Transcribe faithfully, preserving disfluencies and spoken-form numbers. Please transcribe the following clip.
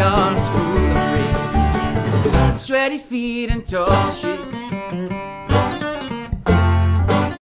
arms full of rain. Sweaty feet and tall, she